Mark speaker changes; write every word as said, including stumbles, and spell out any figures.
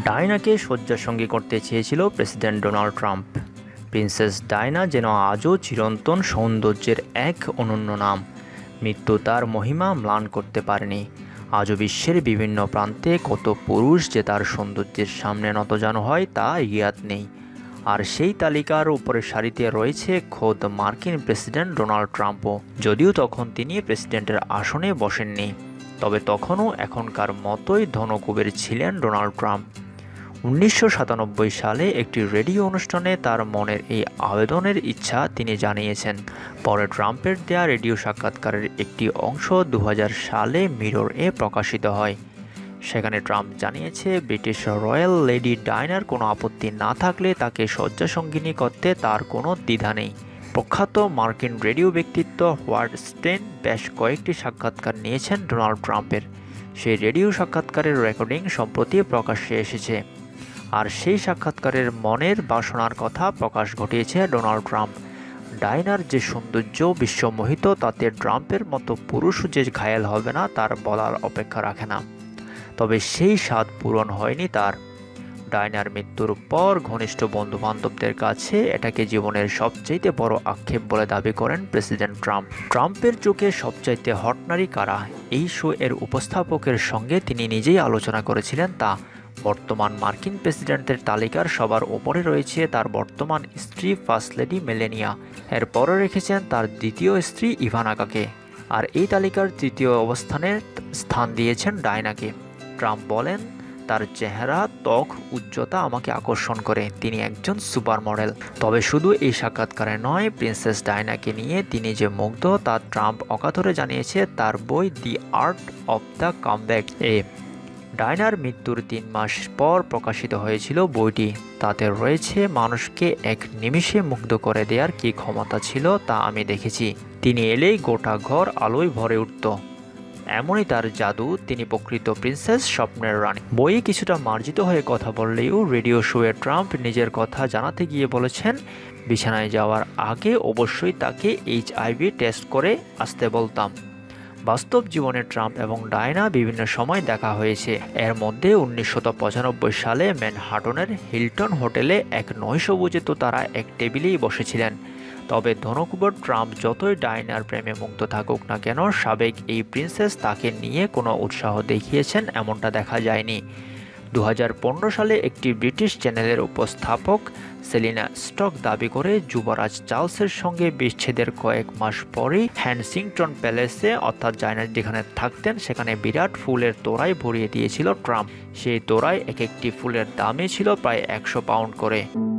Speaker 1: ডায়নাকে শয্যাসঙ্গী করতে চেয়েছিল president Donald Trump. Princess Diana যেন আজও চিরন্তন সৌন্দর্যের এক অনন্য নাম। মৃত্যু তার মহিমা ম্লান করতে পারেনি। আজও বিশ্বের বিভিন্ন প্রান্তে কত পুরুষ যে তার সৌন্দর্যের সামনে নতজানু হয় তা জ্ঞাত নেই। আর সেই তালিকার উপরের সারিতে রয়েছে খোদ মার্কিন প্রেসিডেন্ট ডোনাল্ড ট্রাম্পও, যদিও তখন তিনি প্রেসিডেন্টের আসনে বসেননি। তবে তখনও এখনকার মতোই ধনকুবের ছিলেন ডোনাল্ড ট্রাম্প। উনিশশো সাতানব্বই সালে একটি রেডিও অনুষ্ঠানে তার মনের এই আবেদনের ইচ্ছা তিনি জানিয়েছেন। পরে ট্রাম্পের দেয়া রেডিও সাক্ষাৎকারের একটি অংশ দু হাজার সালে মিরর এ প্রকাশিত হয়। সেখানে ট্রাম্প জানিয়েছে ব্রিটিশ রয়্যাল লেডি ডায়নার কোনো আপত্তি না থাকলে তাকে শয্যাসঙ্গিনী করতে তার কোনো দ্বিধা নেই। প্রখ্যাত মার্কিন রেডিও ব্যক্তিত্ব হোয়ার্ড স্টেন বেশ কয়েকটি সাক্ষাৎকার নিয়েছেন ডোনাল্ড ট্রাম্পের। সেই রেডিও সাক্ষাৎকারের রেকর্ডিং সম্প্রতি প্রকাশ্যে এসেছে। আর সেই সাক্ষাৎকারের মনের বাসনার কথা প্রকাশ ঘটিয়েছে ডোনাল্ড ট্রাম্প। ডায়নার যে সৌন্দর্য বিশ্বমোহিত, তাতে ট্রাম্পের মতো পুরুষ যে ঘায়েল হবে না তার বলার অপেক্ষা রাখে না। তবে সেই স্বাদ পূরণ হয়নি তার। ডায়নার মৃত্যুর পর ঘনিষ্ঠ বন্ধুবান্ধবদের কাছে এটাকে জীবনের সবচাইতে বড় আক্ষেপ বলে দাবি করেন প্রেসিডেন্ট ট্রাম্প। ট্রাম্পের চোখে সবচাইতে হট নারী কারা, এই শো এর উপস্থাপকের সঙ্গে তিনি নিজেই আলোচনা করেছিলেন তা। বর্তমান মার্কিন প্রেসিডেন্টের তালিকার সবার ওপরে রয়েছে তার বর্তমান স্ত্রী ফার্স্ট লেডি মেলেনিয়া। এরপরে রেখেছেন তার দ্বিতীয় স্ত্রী ইভানাকাকে। আর এই তালিকার তৃতীয় অবস্থানে স্থান দিয়েছেন ডায়নাকে। ট্রাম্প বলেন, তার চেহারা, ত্বক, উচ্চতা আমাকে আকর্ষণ করে। তিনি একজন সুপার মডেল। তবে শুধু এই সাক্ষাৎকারে নয়, প্রিন্সেস ডায়নাকে নিয়ে তিনি যে মুগ্ধ তা ট্রাম্প অকাতরে জানিয়েছে তার বই the art of the comeback এ। ডায়নার মৃত্যুর তিন মাস পর প্রকাশিত হয়েছিল বইটি। তাতে রয়েছে মানুষকে এক নিমিষে মুগ্ধ করে দেওয়ার কী ক্ষমতা ছিল তা আমি দেখেছি। তিনি এলেই গোটা ঘর আলোয় ভরে উঠত। এমনই তার জাদু, তিনি প্রকৃত প্রিন্সেস, স্বপ্নের রানী। বইয়ে কিছুটা মার্জিত হয়ে কথা বললেও রেডিও শোয়ে ট্রাম্প নিজের কথা জানাতে গিয়ে বলেছেন, বিছানায় যাওয়ার আগে অবশ্যই তাকে এইচআইভি টেস্ট করে আসতে বলতাম। বাস্তব জীবনে ট্রাম্প এবং ডায়না বিভিন্ন সময় দেখা হয়েছে। এর মধ্যে উনিশশো পঁচানব্বই সালে ম্যানহাটনের হিলটন হোটেলে এক নৈশভোজে তো তারা এক টেবিলেই বসেছিলেন। তবে ধনকুবের ট্রাম্প যতই ডায়নার প্রেমে মুগ্ধ থাকুক না কেন, সাবেক এই প্রিন্সেস তাকে নিয়ে কোনো উৎসাহ দেখিয়েছেন এমনটা দেখা যায়নি। দু হাজার পনেরো সালে একটি ব্রিটিশ চ্যানেলের উপস্থাপক সেলিনা স্টক দাবি করে যুবরাজ চার্লসের সঙ্গে বিচ্ছেদের কয়েক মাস পরেই হ্যানসিংটন প্যালেসে, অর্থাৎ ডায়নার যেখানে থাকতেন, সেখানে বিরাট ফুলের তোড়ায় ভরিয়ে দিয়েছিল ট্রাম্প। সেই তোড়ায় এক একটি ফুলের দামই ছিল প্রায় একশো পাউন্ড করে।